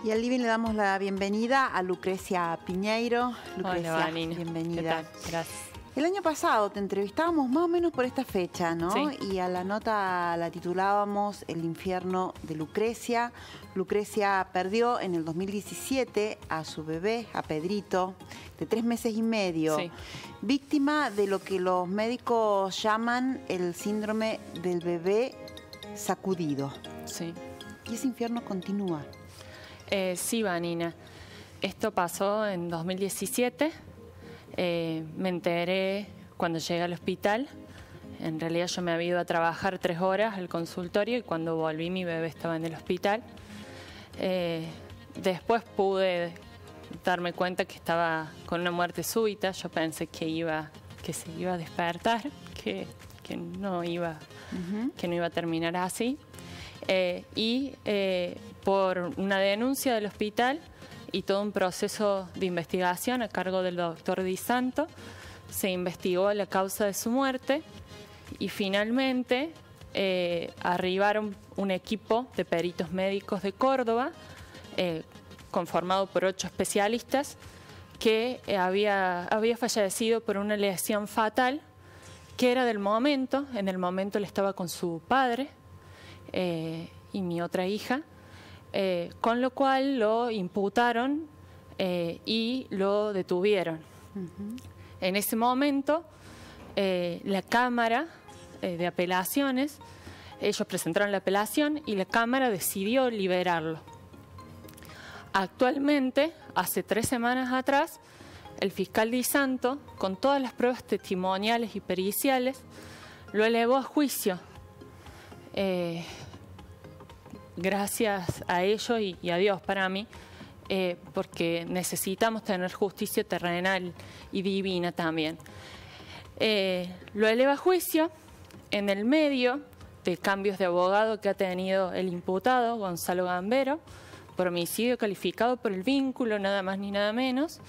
Y al living le damos la bienvenida a Lucrecia Piñeiro. Lucrecia, hola, Vanina. Bienvenida. ¿Qué tal? Gracias. El año pasado te entrevistábamos más o menos por esta fecha, ¿no? Sí. Y a la nota la titulábamos El infierno de Lucrecia. Lucrecia perdió en el 2017 a su bebé, a Pedrito, de 3 meses y medio. Sí. Víctima de lo que los médicos llaman el síndrome del bebé sacudido. Sí. Y ese infierno continúa. Sí, Vanina. Esto pasó en 2017. Me enteré cuando llegué al hospital. En realidad yo me había ido a trabajar 3 horas al consultorio y cuando volví mi bebé estaba en el hospital. Después pude darme cuenta que estaba con una muerte súbita. Yo pensé que se iba a despertar, que no iba a terminar así. Por una denuncia del hospital y todo un proceso de investigación a cargo del doctor Di Santo, se investigó la causa de su muerte y finalmente arribaron un equipo de peritos médicos de Córdoba, conformado por 8 especialistas, que había fallecido por una lesión fatal que era del momento. En el momento él estaba con su padre y mi otra hija, con lo cual lo imputaron y lo detuvieron. En ese momento, la Cámara de Apelaciones, ellos presentaron la apelación y la Cámara decidió liberarlo. Actualmente, hace 3 semanas atrás, el fiscal Di Santo, con todas las pruebas testimoniales y periciales, lo elevó a juicio. Gracias a ello y a Dios para mí, porque necesitamos tener justicia terrenal y divina también. Lo eleva a juicio en el medio de cambios de abogado que ha tenido el imputado, Gonzalo Gambero, por homicidio calificado por el vínculo, nada más ni nada menos,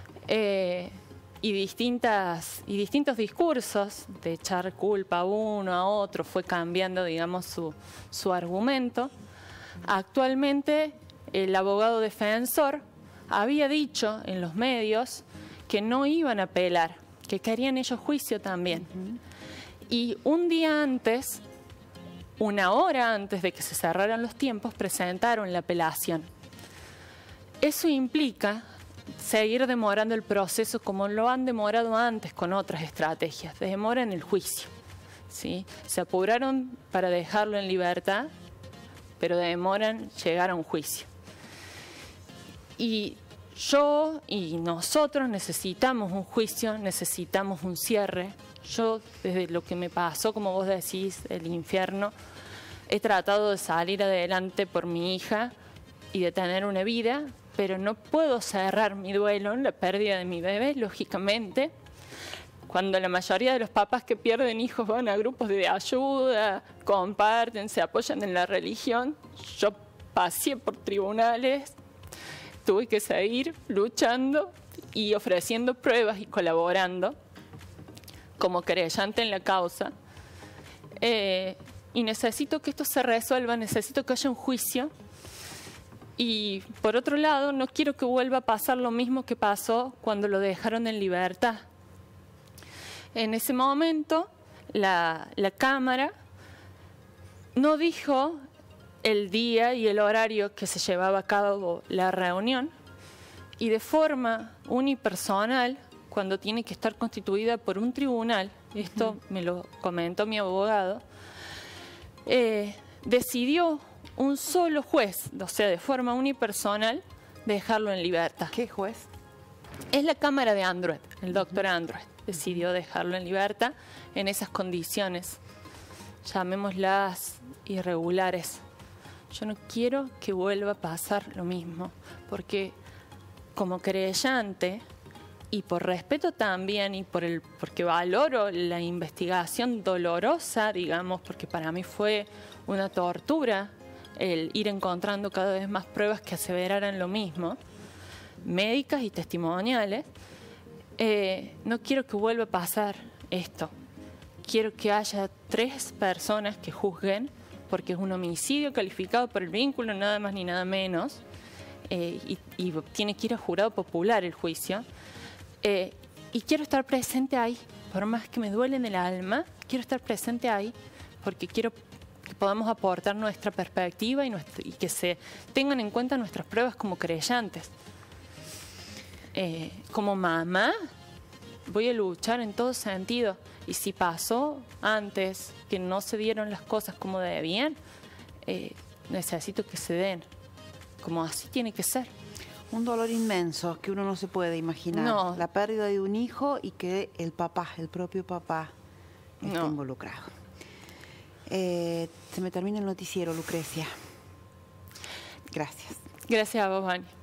y distintos discursos de echar culpa a uno, a otro, fue cambiando, digamos, su argumento. Actualmente, el abogado defensor había dicho en los medios que no iban a apelar, que querían ellos juicio también. Y un día antes, 1 hora antes de que se cerraran los tiempos, presentaron la apelación. Eso implica seguir demorando el proceso como lo han demorado antes con otras estrategias. Demoran el juicio, ¿sí? Se apuraron para dejarlo en libertad, pero demoran llegar a un juicio. Y yo y nosotros necesitamos un juicio, necesitamos un cierre. Yo, desde lo que me pasó, como vos decís, el infierno, he tratado de salir adelante por mi hija y de tener una vida, pero no puedo cerrar mi duelo en la pérdida de mi bebé, lógicamente. Cuando la mayoría de los papás que pierden hijos van a grupos de ayuda, comparten, se apoyan en la religión, yo pasé por tribunales, tuve que seguir luchando y ofreciendo pruebas y colaborando como querellante en la causa. Y necesito que esto se resuelva, necesito que haya un juicio. Y por otro lado, no quiero que vuelva a pasar lo mismo que pasó cuando lo dejaron en libertad. En ese momento, la Cámara no dijo el día y el horario que se llevaba a cabo la reunión, y de forma unipersonal, cuando tiene que estar constituida por un tribunal, esto me lo comentó mi abogado, decidió un solo juez, o sea, de forma unipersonal, dejarlo en libertad. ¿Qué juez? Es la Cámara de Android, el doctor Android. Decidió dejarlo en libertad en esas condiciones, llamémoslas irregulares. Yo no quiero que vuelva a pasar lo mismo, porque como querellante, y por respeto también, y porque valoro la investigación dolorosa, digamos, porque para mí fue una tortura el ir encontrando cada vez más pruebas que aseveraran lo mismo, médicas y testimoniales. No quiero que vuelva a pasar esto. Quiero que haya 3 personas que juzguen, porque es un homicidio calificado por el vínculo, nada más ni nada menos, y tiene que ir a jurado popular el juicio. Y quiero estar presente ahí, por más que me duele en el alma, quiero estar presente ahí, porque quiero que podamos aportar nuestra perspectiva y que se tengan en cuenta nuestras pruebas como creyentes. Como mamá, voy a luchar en todo sentido. Y si pasó antes que no se dieron las cosas como debían, necesito que se den. Como así tiene que ser. Un dolor inmenso que uno no se puede imaginar. No. La pérdida de un hijo y que el papá, el propio papá, esté involucrado. Se me termina el noticiero, Lucrecia. Gracias. Gracias a vos, Vani.